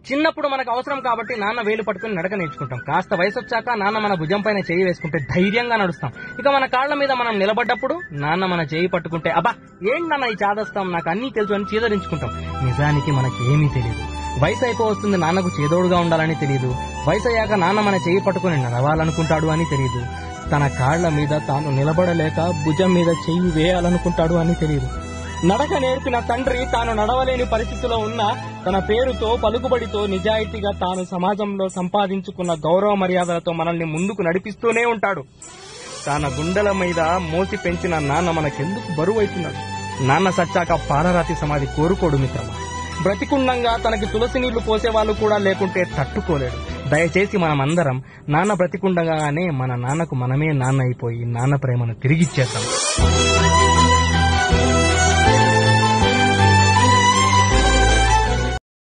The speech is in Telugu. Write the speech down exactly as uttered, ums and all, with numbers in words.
చిన్నప్పుడు మనకు అవసరం కాబట్టి నాన్న వేలు పట్టుకుని నడక నేర్చుకుంటాం. కాస్త వయసు వచ్చాక నాన్న మన భుజం పైన చేయి వేసుకుంటే ధైర్యంగా నడుస్తాం. ఇక మన కాళ్ల మీద మనం నిలబడ్డప్పుడు నాన్న మన చేయి పట్టుకుంటే అబ్బా ఏంటి నాన్న ఈ చాదస్తాం, నాకు అన్నీ తెలుసు అని చీదరించుకుంటాం. నిజానికి మనకేమీ తెలియదు. వయసు అయిపోవస్తుంది, నాన్నకు చేదోడుగా ఉండాలని తెలియదు. వయసు అయ్యాక నాన్న మన చేయి పట్టుకుని నడవాలనుకుంటాడు అని తెలియదు. తన కాళ్ల మీద తాను నిలబడలేక భుజం మీద చెయ్యి వేయాలనుకుంటాడు అని తెలియదు. నడక నేర్పిన తండ్రి తాను నడవలేని పరిస్థితిలో ఉన్న తన పేరుతో పలుకుబడితో నిజాయితీగా తాను సమాజంలో సంపాదించుకున్న గౌరవ మర్యాదలతో మనల్ని ముందుకు నడిపిస్తూనే ఉంటాడు. తన గుండెల మీద మోసి పెంచిన నాన్న మనకెందుకు బరువు అవుతున్నాడు? నాన్న సచ్చాక పాలరాతి సమాధి కోరుకోడు మిత్రమా. బ్రతికుండంగా తనకి తులసి నీళ్లు పోసేవాళ్ళు కూడా లేకుంటే తట్టుకోలేడు. దయచేసి మనమందరం నాన్న బ్రతికుండగానే మన నాన్నకు మనమే నాన్న అయిపోయి నాన్న ప్రేమను తిరిగిచ్చేద్దాం.